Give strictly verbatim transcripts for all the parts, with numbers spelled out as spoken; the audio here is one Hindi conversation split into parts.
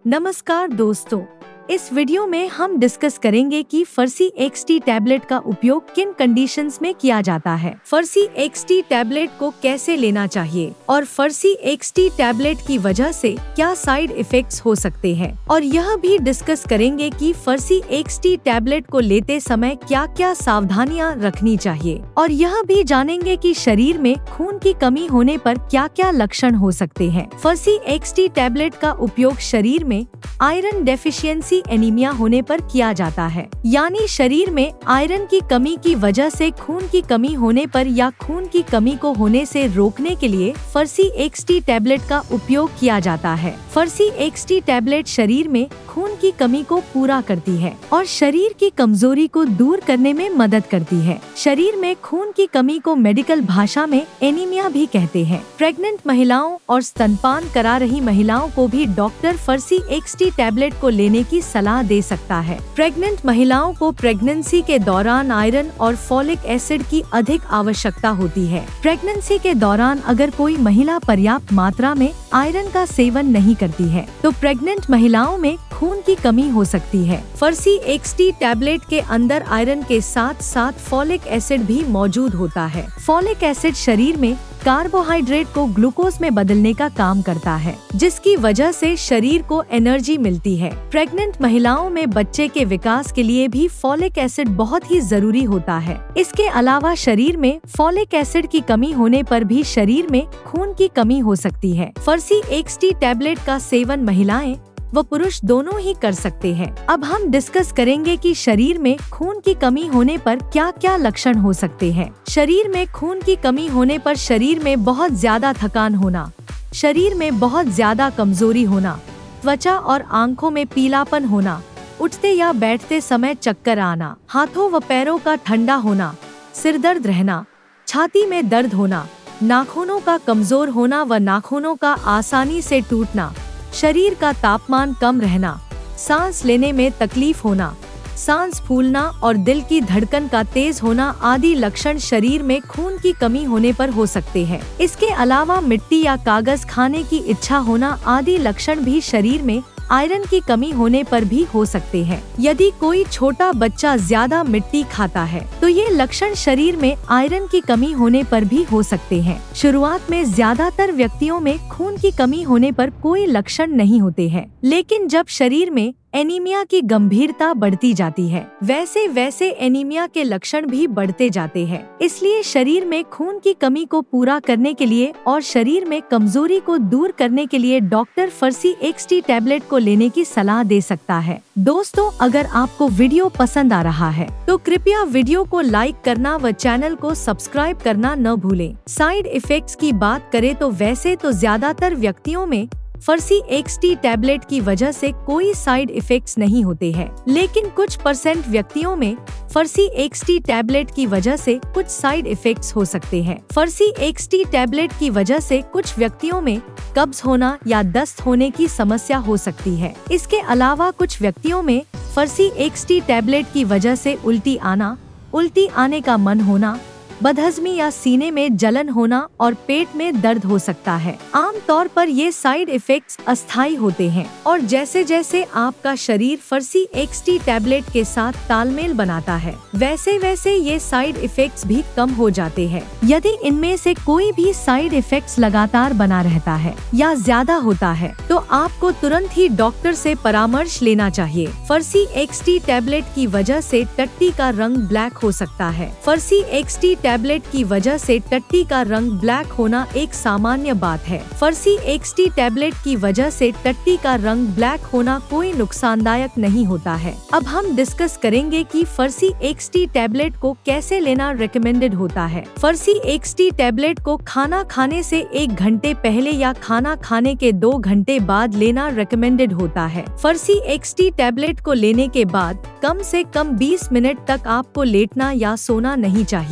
नमस्कार दोस्तों, इस वीडियो में हम डिस्कस करेंगे कि फर्सी एक्सटी टैबलेट का उपयोग किन कंडीशंस में किया जाता है, फर्सी एक्सटी टैबलेट को कैसे लेना चाहिए और फर्सी एक्सटी टैबलेट की वजह से क्या साइड इफेक्ट्स हो सकते हैं, और यह भी डिस्कस करेंगे कि फर्सी एक्सटी टैबलेट को लेते समय क्या क्या सावधानियां रखनी चाहिए, और यह भी जानेंगे कि शरीर में खून की कमी होने पर क्या क्या लक्षण हो सकते हैं। फर्सी एक्सटी टैबलेट का उपयोग शरीर में आयरन डेफिशिएंसी एनीमिया होने पर किया जाता है, यानी शरीर में आयरन की कमी की वजह से खून की कमी होने पर या खून की कमी को होने से रोकने के लिए फर्सी एक्सटी टैबलेट का उपयोग किया जाता है। फर्सी एक्सटी टैबलेट शरीर में खून की कमी को पूरा करती है और शरीर की कमजोरी को दूर करने में मदद करती है। शरीर में खून की कमी को मेडिकल भाषा में एनीमिया भी कहते हैं। प्रेग्नेंट महिलाओं और स्तनपान करा रही महिलाओं को भी डॉक्टर फर्सी एक्सटी टैबलेट को लेने की सलाह दे सकता है। प्रेग्नेंट महिलाओं को प्रेगनेंसी के दौरान आयरन और फॉलिक एसिड की अधिक आवश्यकता होती है। प्रेगनेंसी के दौरान अगर कोई महिला पर्याप्त मात्रा में आयरन का सेवन नहीं करती है तो प्रेग्नेंट महिलाओं में खून की कमी हो सकती है। फर्सी एक्सटी टैबलेट के अंदर आयरन के साथ साथ फॉलिक एसिड भी मौजूद होता है। फॉलिक एसिड शरीर में कार्बोहाइड्रेट को ग्लूकोज में बदलने का काम करता है, जिसकी वजह से शरीर को एनर्जी मिलती है। प्रेग्नेंट महिलाओं में बच्चे के विकास के लिए भी फॉलिक एसिड बहुत ही जरूरी होता है। इसके अलावा शरीर में फॉलिक एसिड की कमी होने पर भी शरीर में खून की कमी हो सकती है। फर्सी एक्सटी टैबलेट का सेवन महिलाएं व पुरुष दोनों ही कर सकते हैं। अब हम डिस्कस करेंगे कि शरीर में खून की कमी होने पर क्या क्या लक्षण हो सकते हैं। शरीर में खून की कमी होने पर शरीर में बहुत ज्यादा थकान होना, शरीर में बहुत ज्यादा कमजोरी होना, त्वचा और आंखों में पीलापन होना, उठते या बैठते समय चक्कर आना, हाथों व पैरों का ठंडा होना, सिर दर्द रहना, छाती में दर्द होना, नाखूनों का कमजोर होना व नाखूनों का आसानी से टूटना, शरीर का तापमान कम रहना, सांस लेने में तकलीफ होना, सांस फूलना और दिल की धड़कन का तेज होना आदि लक्षण शरीर में खून की कमी होने पर हो सकते हैं। इसके अलावा मिट्टी या कागज खाने की इच्छा होना आदि लक्षण भी शरीर में आयरन की कमी होने पर भी हो सकते हैं। यदि कोई छोटा बच्चा ज्यादा मिट्टी खाता है तो ये लक्षण शरीर में आयरन की कमी होने पर भी हो सकते हैं। शुरुआत में ज्यादातर व्यक्तियों में खून की कमी होने पर कोई लक्षण नहीं होते हैं, लेकिन जब शरीर में एनीमिया की गंभीरता बढ़ती जाती है वैसे वैसे एनीमिया के लक्षण भी बढ़ते जाते हैं। इसलिए शरीर में खून की कमी को पूरा करने के लिए और शरीर में कमजोरी को दूर करने के लिए डॉक्टर फर्सी एक्सटी टैबलेट को लेने की सलाह दे सकता है। दोस्तों, अगर आपको वीडियो पसंद आ रहा है तो कृपया वीडियो को लाइक करना व चैनल को सब्सक्राइब करना न भूलें। साइड इफेक्ट्स की बात करें तो वैसे तो ज्यादातर व्यक्तियों में फर्सी एक्सटी टैबलेट की वजह से कोई साइड इफेक्ट्स नहीं होते हैं, लेकिन कुछ परसेंट व्यक्तियों में फर्सी एक्सटी टैबलेट की वजह से कुछ साइड इफेक्ट्स हो सकते हैं। फर्सी एक्सटी टैबलेट की वजह से कुछ व्यक्तियों में कब्ज होना या दस्त होने की समस्या हो सकती है। इसके अलावा कुछ व्यक्तियों में फर्सी एक्सटी टैबलेट की वजह से उल्टी आना, उल्टी आने का मन होना, बदहजमी या सीने में जलन होना और पेट में दर्द हो सकता है। आम तौर पर ये साइड इफेक्ट्स अस्थायी होते हैं और जैसे जैसे आपका शरीर फर्सी एक्सटी टैबलेट के साथ तालमेल बनाता है वैसे वैसे ये साइड इफेक्ट्स भी कम हो जाते हैं। यदि इनमें से कोई भी साइड इफेक्ट्स लगातार बना रहता है या ज्यादा होता है तो आपको तुरंत ही डॉक्टर से परामर्श लेना चाहिए। फर्सी एक्सटी टैबलेट की वजह से टट्टी का रंग ब्लैक हो सकता है। फर्सी एक्सटी टैबलेट की वजह से टट्टी का रंग ब्लैक होना एक सामान्य बात है। फर्सी एक्सटी टैबलेट की वजह से टट्टी का रंग ब्लैक होना कोई नुकसानदायक नहीं होता है। अब हम डिस्कस करेंगे कि फर्सी एक्सटी टैबलेट को कैसे लेना रिकमेंडेड होता है। फर्सी एक्सटी टैबलेट को खाना खाने से एक घंटे पहले या खाना खाने के दो घंटे बाद लेना रिकमेंडेड होता है। फर्सी एक्सटी टैबलेट को लेने के बाद कम से कम बीस मिनट तक आपको लेटना या सोना नहीं चाहिए।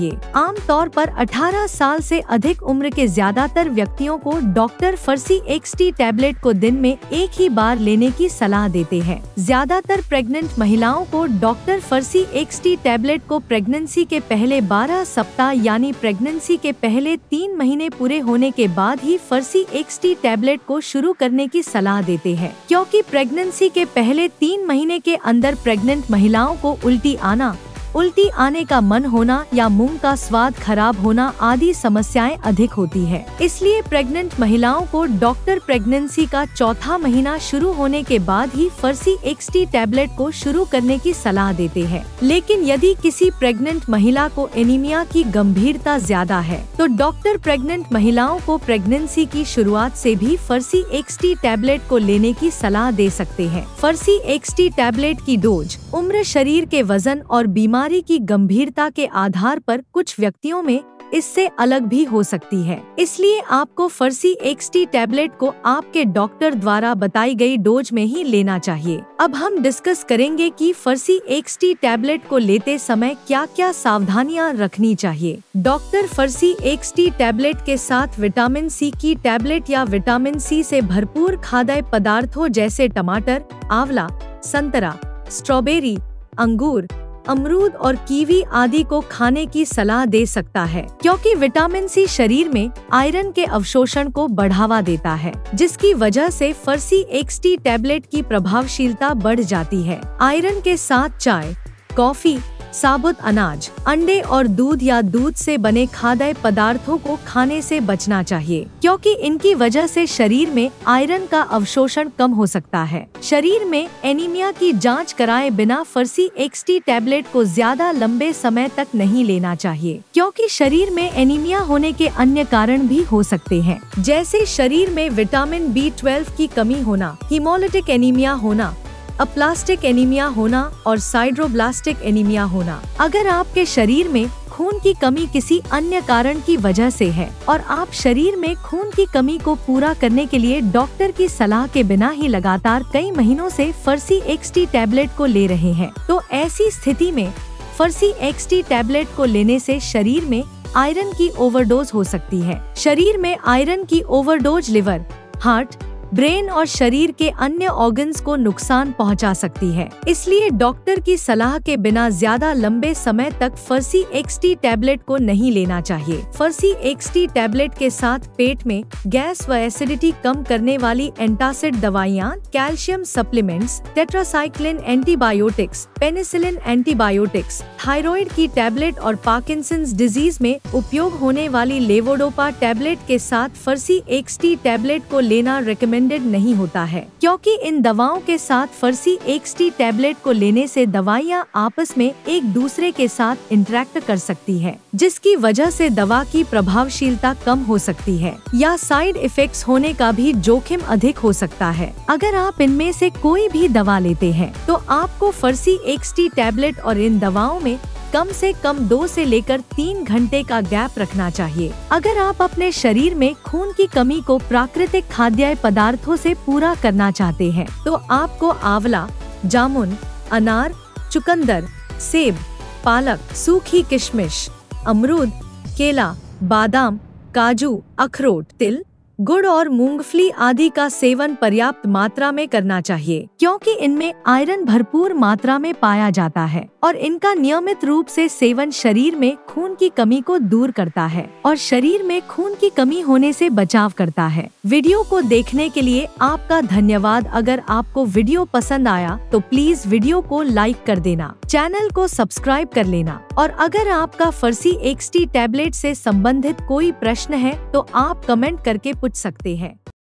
आमतौर पर अठारह साल से अधिक उम्र के ज्यादातर व्यक्तियों को डॉक्टर फर्सी एक्सटी टैबलेट को दिन में एक ही बार लेने की सलाह देते हैं। ज्यादातर प्रेग्नेंट महिलाओं को डॉक्टर फर्सी एक्सटी टैबलेट को प्रेगनेंसी के पहले बारह सप्ताह यानी प्रेगनेंसी के पहले तीन महीने पूरे होने के बाद ही फर्सी एक्सटी टैबलेट को शुरू करने की सलाह देते हैं, क्योंकि प्रेगनेंसी के पहले तीन महीने के अंदर प्रेग्नेंट महिलाओं को उल्टी आना, उल्टी आने का मन होना या मुंह का स्वाद खराब होना आदि समस्याएं अधिक होती है। इसलिए प्रेग्नेंट महिलाओं को डॉक्टर प्रेगनेंसी का चौथा महीना शुरू होने के बाद ही फर्सी एक्सटी टैबलेट को शुरू करने की सलाह देते हैं। लेकिन यदि किसी प्रेग्नेंट महिला को एनीमिया की गंभीरता ज्यादा है तो डॉक्टर प्रेग्नेंट महिलाओं को प्रेगनेंसी की शुरुआत से भी फर्सी एक्सटी टैबलेट को लेने की सलाह दे सकते हैं। फर्सी एक्सटी टैबलेट की डोज, उम्र, शरीर के वजन और बीमारी की गंभीरता के आधार पर कुछ व्यक्तियों में इससे अलग भी हो सकती है। इसलिए आपको फर्सी एक्सटी टैबलेट को आपके डॉक्टर द्वारा बताई गई डोज में ही लेना चाहिए। अब हम डिस्कस करेंगे कि फर्सी एक्सटी टैबलेट को लेते समय क्या क्या सावधानियां रखनी चाहिए। डॉक्टर फर्सी एक्सटी टैबलेट के साथ विटामिन सी की टैबलेट या विटामिन सी से भरपूर खाद्य पदार्थों जैसे टमाटर, आंवला, संतरा, स्ट्रॉबेरी, अंगूर, अमरूद और कीवी आदि को खाने की सलाह दे सकता है, क्योंकि विटामिन सी शरीर में आयरन के अवशोषण को बढ़ावा देता है, जिसकी वजह से फर्सी एक्सटी टैबलेट की प्रभावशीलता बढ़ जाती है। आयरन के साथ चाय, कॉफी, साबुत अनाज, अंडे और दूध या दूध से बने खाद्य पदार्थों को खाने से बचना चाहिए, क्योंकि इनकी वजह से शरीर में आयरन का अवशोषण कम हो सकता है। शरीर में एनीमिया की जांच कराए बिना फर्सी एक्सटी टैबलेट को ज्यादा लंबे समय तक नहीं लेना चाहिए, क्योंकि शरीर में एनीमिया होने के अन्य कारण भी हो सकते हैं, जैसे शरीर में विटामिन बी ट्वेल्व की कमी होना, हीमोलिटिक एनीमिया होना, अप्लास्टिक एनीमिया होना और साइड्रोब्लास्टिक एनीमिया होना। अगर आपके शरीर में खून की कमी किसी अन्य कारण की वजह से है और आप शरीर में खून की कमी को पूरा करने के लिए डॉक्टर की सलाह के बिना ही लगातार कई महीनों से फर्सी एक्सटी टैबलेट को ले रहे हैं, तो ऐसी स्थिति में फर्सी एक्सटी टैबलेट को लेने से शरीर में आयरन की ओवरडोज हो सकती है। शरीर में आयरन की ओवरडोज लिवर, हार्ट, ब्रेन और शरीर के अन्य ऑर्गन्स को नुकसान पहुंचा सकती है। इसलिए डॉक्टर की सलाह के बिना ज्यादा लंबे समय तक फर्सी एक्सटी टैबलेट को नहीं लेना चाहिए। फर्सी एक्सटी टैबलेट के साथ पेट में गैस व एसिडिटी कम करने वाली एंटासिड दवाइयाँ, calcium supplements, tetracycline antibiotics, penicillin antibiotics, thyroid की टैबलेट और पार्किंसंस डिजीज में उपयोग होने वाली लेवोडोपा टैबलेट के साथ फर्सी एक्सटी टैबलेट को लेना रिकमेंडेड नहीं होता है, क्योंकि इन दवाओं के साथ फर्सी एक्सटी टैबलेट को लेने से दवाइयां आपस में एक दूसरे के साथ इंटरेक्ट कर सकती है, जिसकी वजह से दवा की प्रभावशीलता कम हो सकती है या साइड इफेक्ट्स होने का भी जोखिम अधिक हो सकता है। अगर आप इनमें से कोई भी दवा लेते हैं तो आपको फर्सी एक्सटी टैबलेट और इन दवाओं में कम से कम दो से लेकर तीन घंटे का गैप रखना चाहिए। अगर आप अपने शरीर में खून की कमी को प्राकृतिक खाद्य पदार्थों से पूरा करना चाहते हैं तो आपको आंवला, जामुन, अनार, चुकंदर, सेब, पालक, सूखी किशमिश, अमरूद, केला, बादाम, काजू, अखरोट, तिल, गुड़ और मूंगफली आदि का सेवन पर्याप्त मात्रा में करना चाहिए, क्योंकि इनमें आयरन भरपूर मात्रा में पाया जाता है और इनका नियमित रूप से सेवन शरीर में खून की कमी को दूर करता है और शरीर में खून की कमी होने से बचाव करता है। वीडियो को देखने के लिए आपका धन्यवाद। अगर आपको वीडियो पसंद आया तो प्लीज वीडियो को लाइक कर देना, चैनल को सब्सक्राइब कर लेना और अगर आपका फर्सी एक्सटी टैबलेट से संबंधित कोई प्रश्न है तो आप कमेंट करके पूछ सकते हैं।